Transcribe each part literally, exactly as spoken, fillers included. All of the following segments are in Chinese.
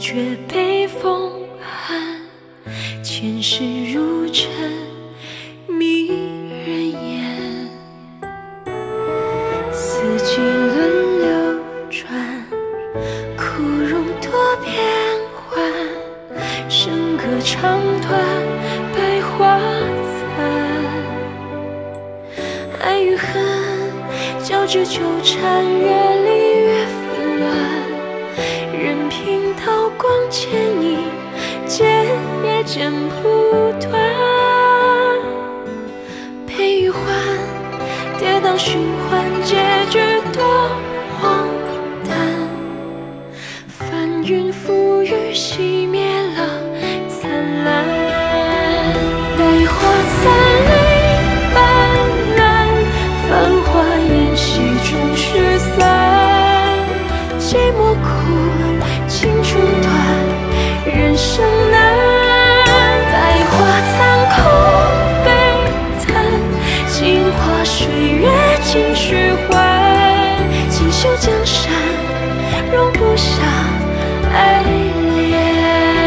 觉北风寒，前世如尘迷人眼。四季轮流转，枯荣多变幻，笙歌唱断，百花残。爱与恨交织纠缠，越离越纷乱。任凭刀光牵引，结也剪不断。悲与欢，跌宕循环，结局多荒诞。翻云覆雨，熄灭了灿烂。百花残零斑斓，繁华宴席中失散。寂寞苦，青春短，人生难。百花残空悲叹，镜花水月尽虚幻。锦绣江山，容不下爱恋。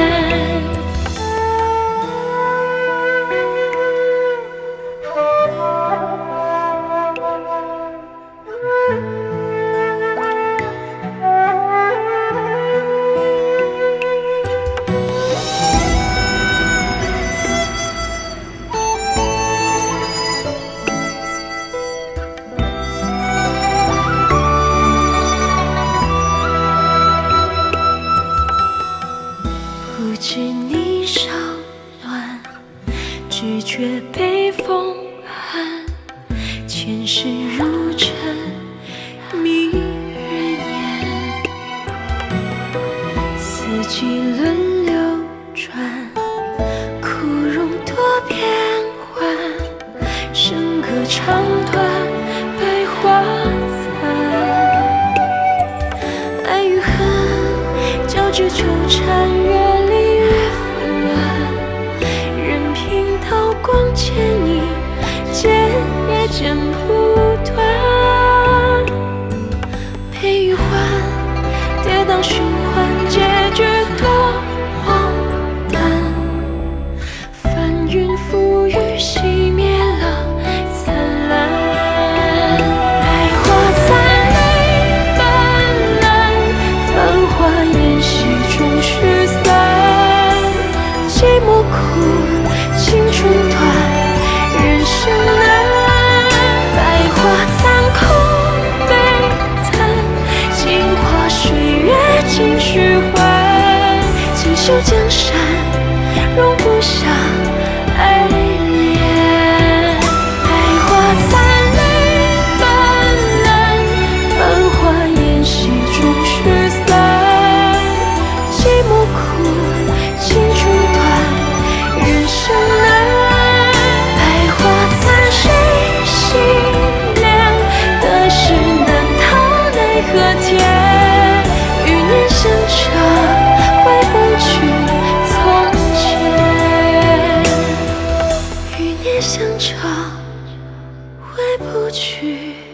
不知你尚暖，只觉北风寒，前世如尘迷人眼。四季轮流转，枯荣多变幻，笙歌唱断，百花残。爱与恨交织纠缠，越离越纷乱。任凭刀光牵引，结也剪不断。悲与欢，跌宕循环，结局多荒诞。翻云覆雨，熄灭了灿烂。百花残零斑斓，繁华宴席中失散。寂寞苦，青春短，人生难。百花残空悲叹，镜花水月尽虚幻。锦绣江山，容不下爱恋。百花残零斑斓，繁华宴席中失散。寂寞苦，青春短，人生难。百花残，谁心凉？得失难逃，奈何天？余年相chờ，回不去从前。余年相chờ，回不去。